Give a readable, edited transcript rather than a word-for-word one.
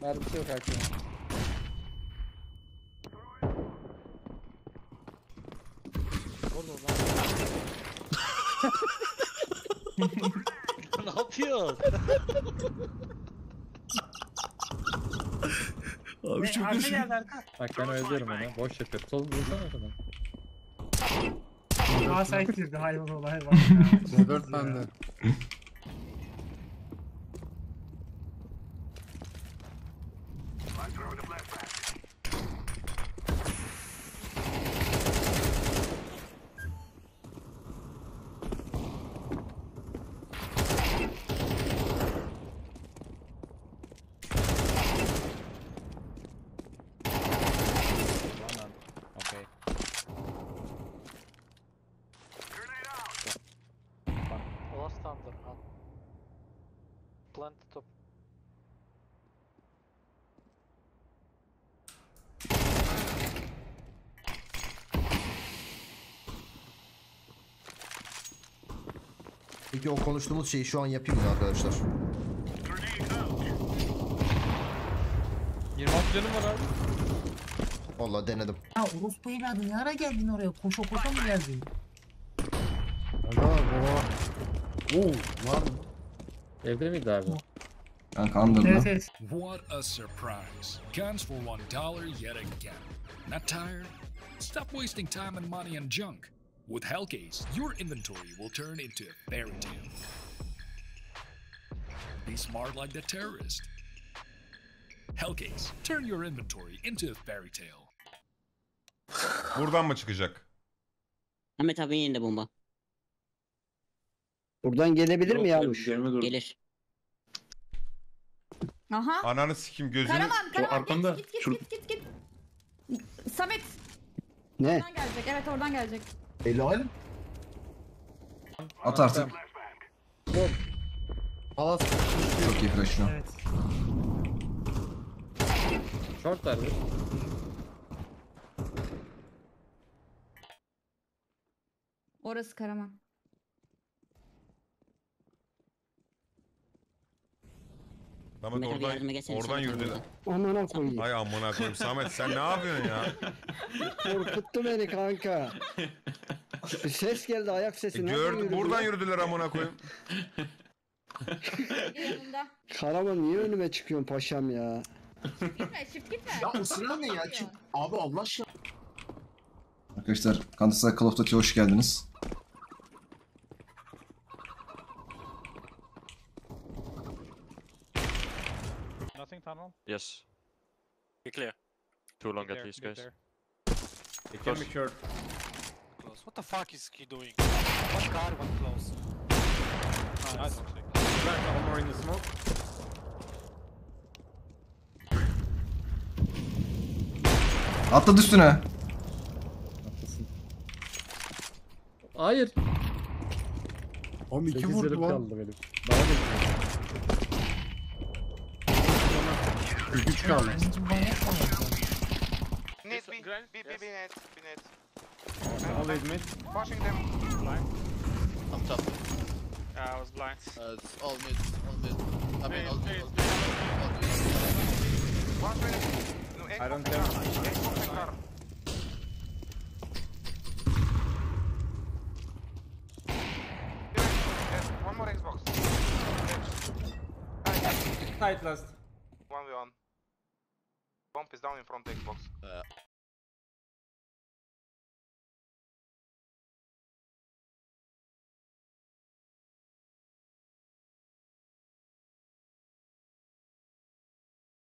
Mermisi yok Hakim. Ne yapıyor? Abi çok Arka hoşuma. geldi arka. Bak ben özlerim onu. Boş yapıyorum. Sol vursana o zaman. Aa site girdi hayvan olay var. C4 bende. Okay. Last thunder. Plant top. Peki o konuştuğumuz şeyi şu an yapayım mı arkadaşlar? 26 canım var abi. Vallahi denedim. Ya orospu evladı ne ara geldin oraya? Koşa koşa mı geldin? Aga baba. Oo lan. Evde miydi abi? Kanka andırma. Evet evet. What a surprise. Guns for $1 yet again. Not tired? Stop wasting time and money on junk. With Hellcase, your inventory will turn into a fairy tale. Be smart like the terrorist. Hellcase, turn your inventory into a fairy tale. Buradan mı çıkacak? Ahmet abinin yerinde bomba. Buradan gelebilir mi Yağmış? Gelir. Aha. Ananı sikim gözünü. Karaman, Karaman arkamda. git. Samet. Ne? Oradan gelecek. Evet oradan gelecek. Helal. At artık. Palas. Çok iyi flash şu an. Evet. Short var mı? Orası Karaman. Samet Ahmet abi yardıma oradan, gelsene. oradan Samet abi yürüdü. burada. Amına koyayım. Ay amına koyayım Samet sen ne yapıyorsun ya? Korkuttu beni kanka. Ses geldi, ayak sesi. Nereden Gördüm yürüdü buradan ya? yürüdüler amına koyayım. Yanında. Karaman niye önüme çıkıyorsun paşam ya? Gitme, çift gitme. Ya o silah ne ya? Abi Allah aşkına. Arkadaşlar Counter-Strike Call of Duty'ye hoş geldiniz. Nothing tunnel. Yes. Be clear. Too long at least, guys. They can be short. Close. What the fuck is he doing? One car, one close. Nice. One more in the smoke. Atladı üstüne. Haklısın. Hayır. Oğlum 2 8 vurdu yarım lan. kaldı benim. Daha bekliyorum. 3 kaldı. Net B net. Always mid. Pushing them. Blind. I'm top. I was blind. It's all mid. All mid. I mean, all mid. One minute. No, I don't have. One more Xbox. Tight last. 1v1. Bomb is down in front Xbox.